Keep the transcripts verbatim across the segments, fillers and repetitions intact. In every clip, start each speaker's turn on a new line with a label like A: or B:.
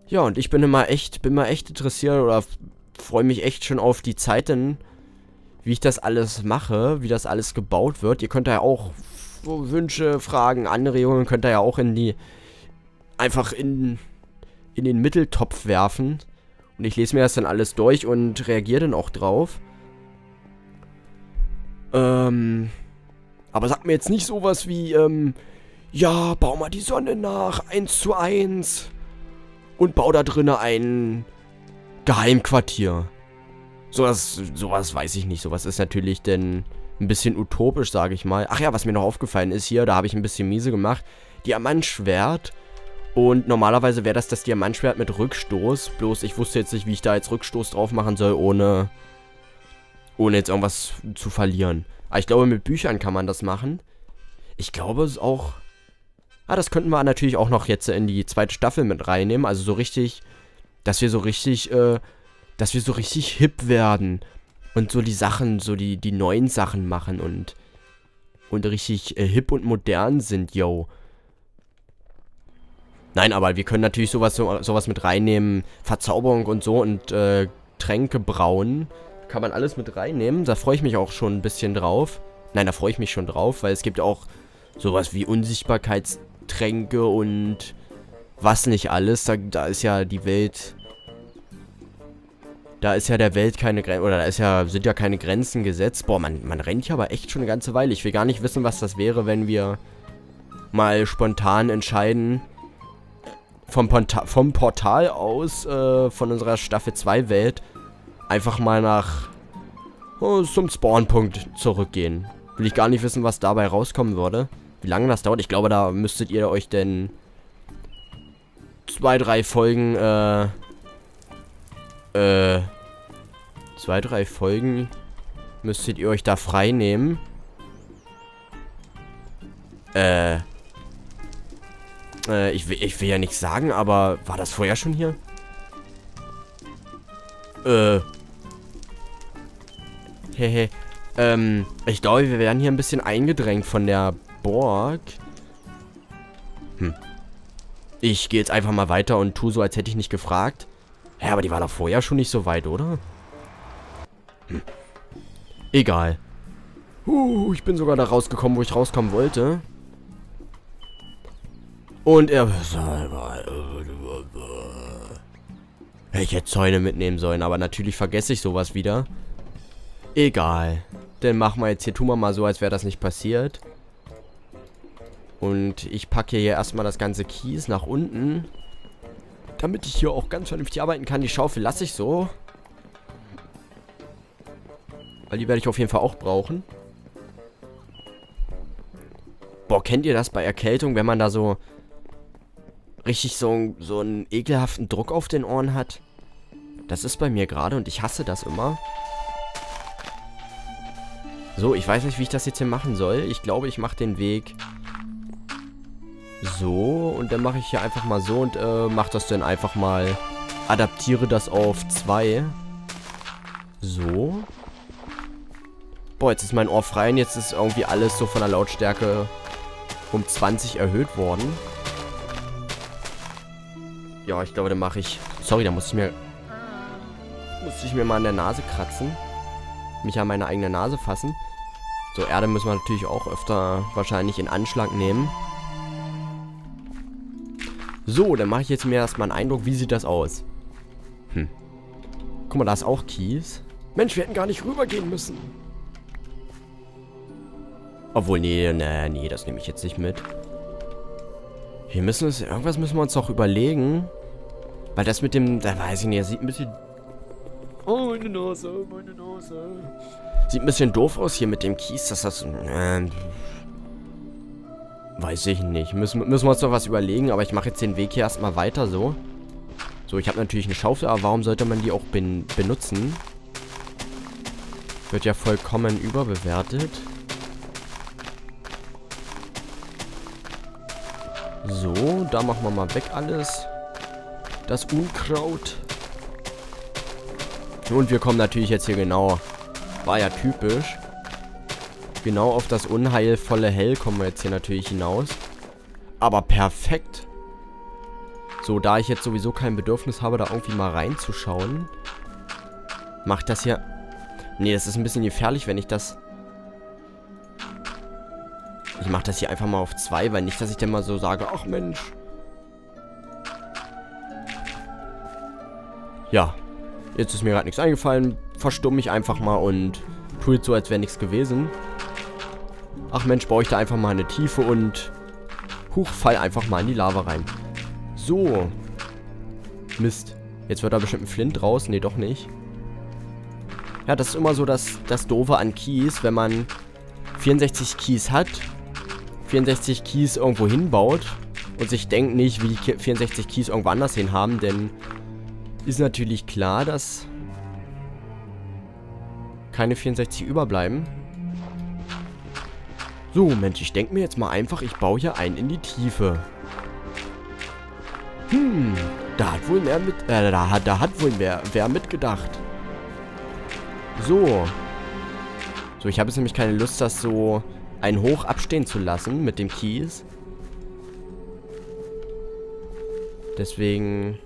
A: Ja, und ich bin immer echt, bin mal echt interessiert oder freue mich echt schon auf die Zeiten, wie ich das alles mache, wie das alles gebaut wird. Ihr könnt da ja auch so Wünsche, Fragen, Anregungen, könnt ihr ja auch in die, einfach in, in den Mitteltopf werfen. Und ich lese mir das dann alles durch und reagiere dann auch drauf. Ähm, aber sagt mir jetzt nicht sowas wie, ähm, ja, bau mal die Sonne nach, eins zu eins. Und bau da drinnen ein Geheimquartier. Sowas, sowas weiß ich nicht. Sowas ist natürlich denn ein bisschen utopisch, sage ich mal. Ach ja, was mir noch aufgefallen ist hier, da habe ich ein bisschen miese gemacht. Diamantschwert. Und normalerweise wäre das das Diamantschwert mit Rückstoß. Bloß ich wusste jetzt nicht, wie ich da jetzt Rückstoß drauf machen soll, ohne, ohne jetzt irgendwas zu verlieren. Aber ich glaube, mit Büchern kann man das machen. Ich glaube es auch... Ah, das könnten wir natürlich auch noch jetzt in die zweite Staffel mit reinnehmen. Also so richtig, dass wir so richtig, äh, dass wir so richtig hip werden. Und so die Sachen, so die, die neuen Sachen machen und, und richtig äh, hip und modern sind, yo. Nein, aber wir können natürlich sowas, so, sowas mit reinnehmen. Verzauberung und so und äh, Tränke brauen. Kann man alles mit reinnehmen. Da freue ich mich auch schon ein bisschen drauf. Nein, da freue ich mich schon drauf, weil es gibt auch sowas wie Unsichtbarkeitstränke und was nicht alles. Da, da ist ja die Welt... Da ist ja der Welt keine Grenzen... Oder da ist ja, sind ja keine Grenzen gesetzt. Boah, man, man rennt hier aber echt schon eine ganze Weile. Ich will gar nicht wissen, was das wäre, wenn wir mal spontan entscheiden... Vom, Ponta vom Portal aus, äh, von unserer Staffel zwei Welt, einfach mal nach... Oh, zum Spawnpunkt zurückgehen. Will ich gar nicht wissen, was dabei rauskommen würde. Wie lange das dauert. Ich glaube, da müsstet ihr euch denn zwei, drei Folgen, äh, äh, zwei, drei Folgen müsstet ihr euch da frei nehmen. Äh, äh, ich will, ich will ja nichts sagen, aber war das vorher schon hier? Äh, hehe. Ähm, ich glaube, wir werden hier ein bisschen eingedrängt von der Burg. Hm. Ich gehe jetzt einfach mal weiter und tue so, als hätte ich nicht gefragt. Ja, aber die war doch vorher schon nicht so weit, oder? Hm. Egal. Uh, ich bin sogar da rausgekommen, wo ich rauskommen wollte. Und er... Ich hätte Zäune mitnehmen sollen, aber natürlich vergesse ich sowas wieder. Egal. Dann machen wir jetzt hier, tun wir mal so, als wäre das nicht passiert. Und ich packe hier erstmal das ganze Kies nach unten. Damit ich hier auch ganz vernünftig arbeiten kann. Die Schaufel lasse ich so. Weil die werde ich auf jeden Fall auch brauchen. Boah, kennt ihr das bei Erkältung, wenn man da so richtig so, so einen ekelhaften Druck auf den Ohren hat? Das ist bei mir gerade und ich hasse das immer. So, ich weiß nicht, wie ich das jetzt hier machen soll. Ich glaube, ich mache den Weg so. Und dann mache ich hier einfach mal so und äh, mache das dann einfach mal. Adaptiere das auf zwei. So. Boah, jetzt ist mein Ohr frei und jetzt ist irgendwie alles so von der Lautstärke um zwanzig erhöht worden. Ja, ich glaube, dann mache ich... Sorry, da muss ich mir... Musste ich mir mal an der Nase kratzen. Mich an meine eigene Nase fassen. So, Erde müssen wir natürlich auch öfter wahrscheinlich in Anschlag nehmen. So, dann mache ich jetzt mir erstmal einen Eindruck, wie sieht das aus? Hm. Guck mal, da ist auch Kies. Mensch, wir hätten gar nicht rübergehen müssen. Obwohl, nee, nee, nee, das nehme ich jetzt nicht mit. Wir müssen uns, irgendwas müssen wir uns doch überlegen. Weil das mit dem, da weiß ich nicht, das sieht ein bisschen... Oh, meine Nase, meine Nase. Sieht ein bisschen doof aus hier mit dem Kies, dass das... Äh, weiß ich nicht. Müssen, müssen wir uns doch was überlegen, aber ich mache jetzt den Weg hier erstmal weiter so. So, ich habe natürlich eine Schaufel, aber warum sollte man die auch ben, benutzen? Wird ja vollkommen überbewertet. So, da machen wir mal weg alles. Das Unkraut. Und wir kommen natürlich jetzt hier genau, war ja typisch, genau auf das unheilvolle Hell kommen wir jetzt hier natürlich hinaus. Aber perfekt. So, da ich jetzt sowieso kein Bedürfnis habe, da irgendwie mal reinzuschauen, macht das hier... Nee, das ist ein bisschen gefährlich, wenn ich das... Ich mache das hier einfach mal auf zwei, weil nicht, dass ich dann mal so sage, ach Mensch. Ja, jetzt ist mir gerade nichts eingefallen. Verstumme ich einfach mal und tue jetzt so, als wäre nichts gewesen. Ach Mensch, baue ich da einfach mal eine Tiefe und... Huch, fall einfach mal in die Lava rein. So. Mist. Jetzt wird da bestimmt ein Flint raus. Nee, doch nicht. Ja, das ist immer so das, das Doofe an Keys, wenn man vierundsechzig Keys hat, vierundsechzig Keys irgendwo hinbaut und sich denkt nicht, wie die vierundsechzig Keys irgendwo anders hin haben, denn ist natürlich klar, dass keine vierundsechzig überbleiben. So, Mensch, ich denke mir jetzt mal einfach, ich baue hier einen in die Tiefe. Hm, da hat wohl mehr mit, äh, da hat, da hat wohl mehr, wer mitgedacht. So. So, ich habe jetzt nämlich keine Lust, das so ein Hoch abstehen zu lassen mit dem Kies. Deswegen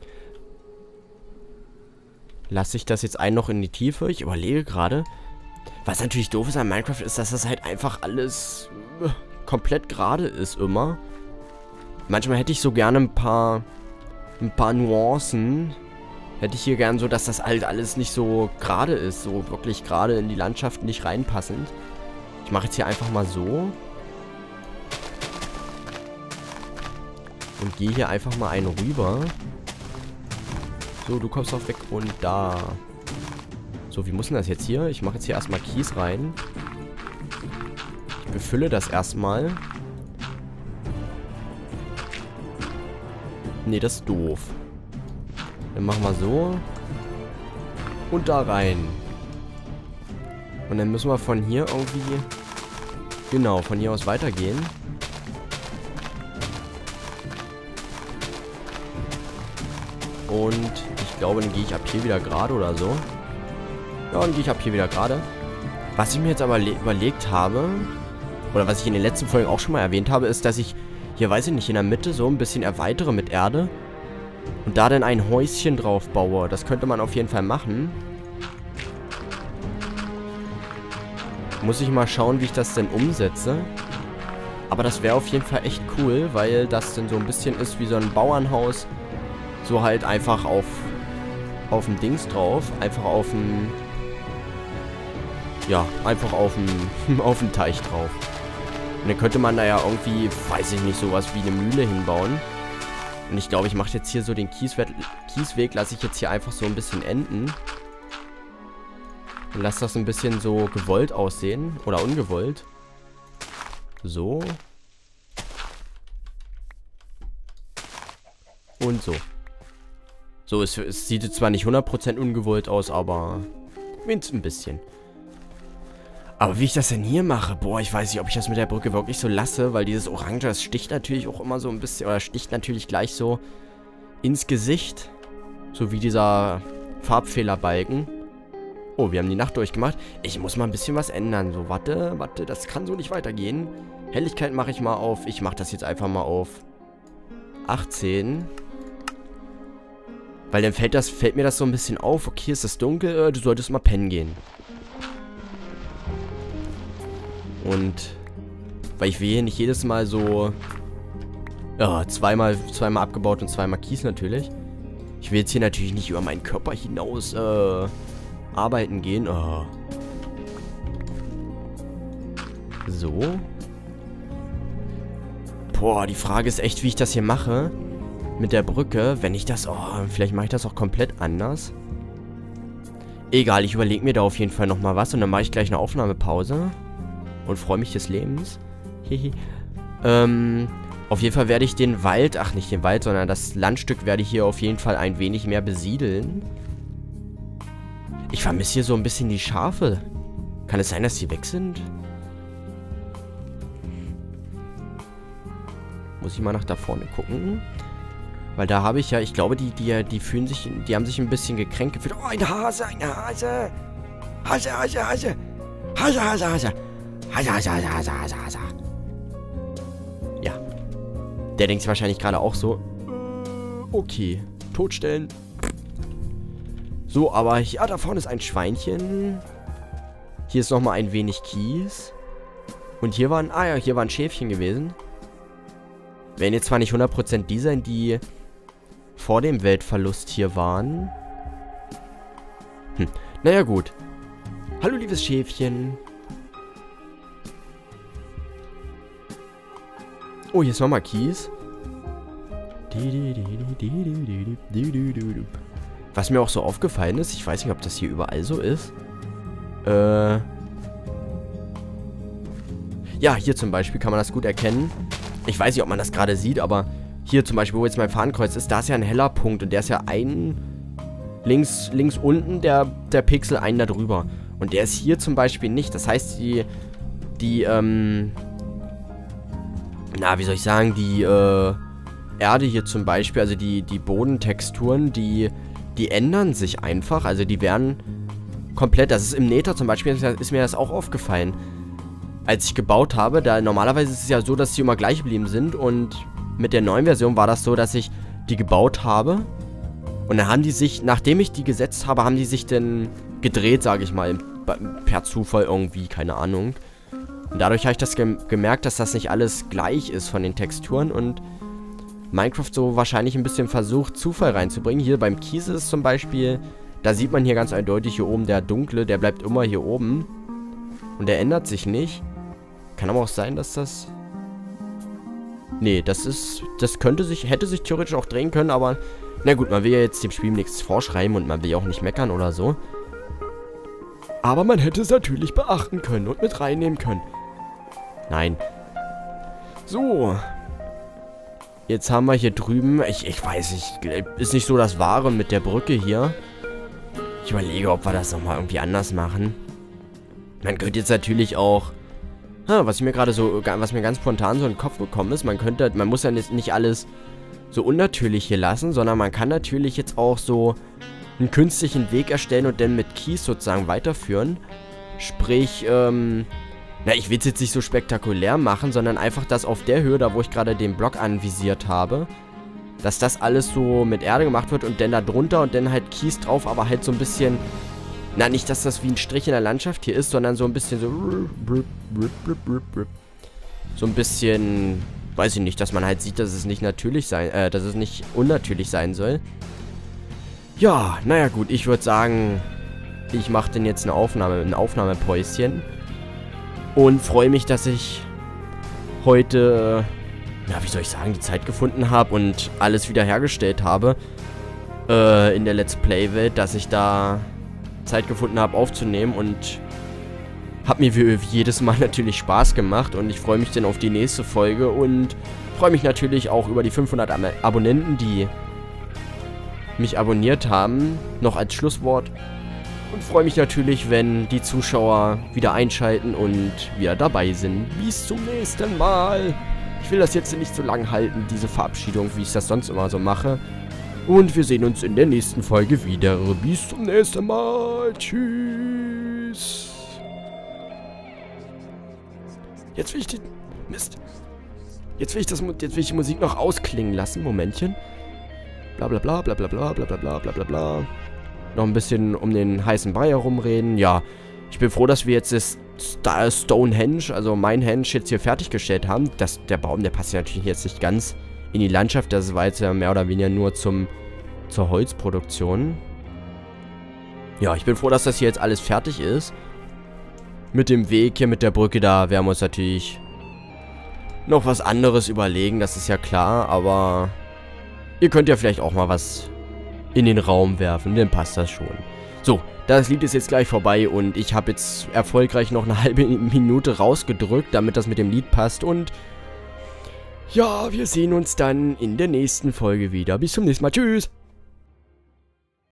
A: lasse ich das jetzt ein noch in die Tiefe. Ich überlege gerade. Was natürlich doof ist an Minecraft, ist, dass das halt einfach alles äh, komplett gerade ist immer. Manchmal hätte ich so gerne ein paar, ein paar Nuancen. Hätte ich hier gern so, dass das halt alles nicht so gerade ist. So wirklich gerade in die Landschaft nicht reinpassend. Ich mache jetzt hier einfach mal so. Und gehe hier einfach mal einen rüber. So, du kommst auch weg und da. So, wie muss denn das jetzt hier? Ich mache jetzt hier erstmal Kies rein. Ich befülle das erstmal. Nee, das ist doof. Dann machen wir so. Und da rein. Und dann müssen wir von hier irgendwie... Genau, von hier aus weitergehen. Und ich glaube, dann gehe ich ab hier wieder gerade oder so. Ja, dann gehe ich ab hier wieder gerade. Was ich mir jetzt aber überlegt habe, oder was ich in den letzten Folgen auch schon mal erwähnt habe, ist, dass ich hier, weiß ich nicht, in der Mitte so ein bisschen erweitere mit Erde. Und da dann ein Häuschen drauf baue. Das könnte man auf jeden Fall machen. Muss ich mal schauen, wie ich das denn umsetze. Aber das wäre auf jeden Fall echt cool, weil das dann so ein bisschen ist wie so ein Bauernhaus. So halt einfach auf, auf dem Dings drauf. Einfach auf dem... Ja, einfach auf dem, auf dem Teich drauf. Und dann könnte man da ja irgendwie, weiß ich nicht, sowas wie eine Mühle hinbauen. Und ich glaube, ich mache jetzt hier so den Kiesweg, Kiesweg lasse ich jetzt hier einfach so ein bisschen enden. Und lasse das ein bisschen so gewollt aussehen. Oder ungewollt. So. Und so. So, es, es sieht jetzt zwar nicht hundert Prozent ungewollt aus, aber mindestens ein bisschen. Aber wie ich das denn hier mache, boah, ich weiß nicht, ob ich das mit der Brücke wirklich so lasse, weil dieses Orange, das sticht natürlich auch immer so ein bisschen, oder sticht natürlich gleich so ins Gesicht. So wie dieser Farbfehlerbalken. Oh, wir haben die Nacht durchgemacht. Ich muss mal ein bisschen was ändern. So, warte, warte, das kann so nicht weitergehen. Helligkeit mache ich mal auf, ich mache das jetzt einfach mal auf achtzehn. Weil dann fällt, das, fällt mir das so ein bisschen auf. Okay, ist das dunkel, äh, du solltest mal pennen gehen. Und weil ich will hier nicht jedes Mal so ja, zweimal, zweimal abgebaut und zweimal Kies natürlich. Ich will jetzt hier natürlich nicht über meinen Körper hinaus äh, arbeiten gehen. Oh. So. Boah, die Frage ist echt, wie ich das hier mache. Mit der Brücke. Wenn ich das... Oh, vielleicht mache ich das auch komplett anders. Egal, ich überlege mir da auf jeden Fall nochmal was. Und dann mache ich gleich eine Aufnahmepause. Und freue mich des Lebens. Hihi. ähm, auf jeden Fall werde ich den Wald, ach nicht den Wald, sondern das Landstück werde ich hier auf jeden Fall ein wenig mehr besiedeln. Ich vermisse hier so ein bisschen die Schafe. Kann es sein, dass die weg sind? Muss ich mal nach da vorne gucken. Weil da habe ich ja, ich glaube, die, die, die fühlen sich, die haben sich ein bisschen gekränkt gefühlt. Oh, ein Hase, ein Hase. Hase, Hase, Hase. Hase, Hase, Hase. Hase, Hase, Hase, Hase, Hase, Hase. Ja. Der denkt sich wahrscheinlich gerade auch so. Okay. Totstellen. So, aber ja, da vorne ist ein Schweinchen. Hier ist nochmal ein wenig Kies. Und hier waren, ah ja, hier waren Schäfchen gewesen. Werden jetzt zwar nicht hundert Prozent die sein, die vor dem Weltverlust hier waren. Hm, naja gut. Hallo, liebes Schäfchen. Oh, hier ist nochmal Kies. Was mir auch so aufgefallen ist, ich weiß nicht, ob das hier überall so ist. Äh... Ja, hier zum Beispiel kann man das gut erkennen. Ich weiß nicht, ob man das gerade sieht, aber hier zum Beispiel, wo jetzt mein Fahnenkreuz ist, da ist ja ein heller Punkt und der ist ja ein... Links, links unten der, der Pixel, einen da drüber. Und der ist hier zum Beispiel nicht. Das heißt, die... Die, ähm... Na, wie soll ich sagen, die, äh... Erde hier zum Beispiel, also die, die Bodentexturen, die... Die ändern sich einfach. Also die werden komplett... Das ist im Nether zum Beispiel, ist mir das auch aufgefallen. Als ich gebaut habe, da normalerweise ist es ja so, dass sie immer gleich geblieben sind. Und mit der neuen Version war das so, dass ich die gebaut habe. Und dann haben die sich, nachdem ich die gesetzt habe, haben die sich dann gedreht, sage ich mal. Per Zufall irgendwie, keine Ahnung. Und dadurch habe ich das gem gemerkt, dass das nicht alles gleich ist von den Texturen. Und Minecraft so wahrscheinlich ein bisschen versucht, Zufall reinzubringen. Hier beim Kies ist es zum Beispiel, da sieht man hier ganz eindeutig hier oben, der dunkle, der bleibt immer hier oben. Und der ändert sich nicht. Kann aber auch sein, dass das... Nee, das ist... Das könnte sich... Hätte sich theoretisch auch drehen können, aber... Na gut, man will ja jetzt dem Spiel nichts vorschreiben und man will ja auch nicht meckern oder so. Aber man hätte es natürlich beachten können und mit reinnehmen können. Nein. So. Jetzt haben wir hier drüben... Ich, ich weiß nicht... Ist nicht so das Wahre mit der Brücke hier. Ich überlege, ob wir das nochmal irgendwie anders machen. Man könnte jetzt natürlich auch... Was ich mir gerade so, was mir ganz spontan so in den Kopf gekommen ist, man könnte, man muss ja nicht alles so unnatürlich hier lassen, sondern man kann natürlich jetzt auch so einen künstlichen Weg erstellen und dann mit Kies sozusagen weiterführen. Sprich, ähm, na, ich will es jetzt nicht so spektakulär machen, sondern einfach das auf der Höhe, da wo ich gerade den Block anvisiert habe, dass das alles so mit Erde gemacht wird und dann da drunter und dann halt Kies drauf, aber halt so ein bisschen... Na, nicht, dass das wie ein Strich in der Landschaft hier ist, sondern so ein bisschen so... So ein bisschen... Weiß ich nicht, dass man halt sieht, dass es nicht natürlich sein... Äh, dass es nicht unnatürlich sein soll. Ja, naja gut, ich würde sagen... Ich mache denn jetzt eine Aufnahme, ein Aufnahmepäuschen. Und freue mich, dass ich heute... Ja, wie soll ich sagen, die Zeit gefunden habe und alles wiederhergestellt habe. Äh, in der Let's Play-Welt, dass ich da... Zeit gefunden habe aufzunehmen und hat mir wie jedes Mal natürlich Spaß gemacht und ich freue mich dann auf die nächste Folge und freue mich natürlich auch über die fünfhundert Ab Abonnenten, die mich abonniert haben, noch als Schlusswort und freue mich natürlich, wenn die Zuschauer wieder einschalten und wieder dabei sind. Bis zum nächsten Mal. Ich will das jetzt nicht so lang halten, diese Verabschiedung, wie ich das sonst immer so mache. Und wir sehen uns in der nächsten Folge wieder. Bis zum nächsten Mal. Tschüss. Jetzt will ich die... Mist. Jetzt will ich, das, jetzt will ich die Musik noch ausklingen lassen. Momentchen. Bla bla bla bla bla bla bla bla bla bla bla bla. Noch ein bisschen um den heißen Brei herumreden. Ja, ich bin froh, dass wir jetzt das Stonehenge, also mein Henge, jetzt hier fertiggestellt haben. Das, der Baum, der passt ja natürlich jetzt nicht ganz in die Landschaft, das war jetzt ja mehr oder weniger nur zum zur Holzproduktion. Ja, ich bin froh, dass das hier jetzt alles fertig ist. Mit dem Weg hier, mit der Brücke, da werden wir uns natürlich noch was anderes überlegen, das ist ja klar, aber ihr könnt ja vielleicht auch mal was in den Raum werfen, dann passt das schon. So, das Lied ist jetzt gleich vorbei und ich habe jetzt erfolgreich noch eine halbe Minute rausgedrückt, damit das mit dem Lied passt und ja, wir sehen uns dann in der nächsten Folge wieder. Bis zum nächsten Mal. Tschüss.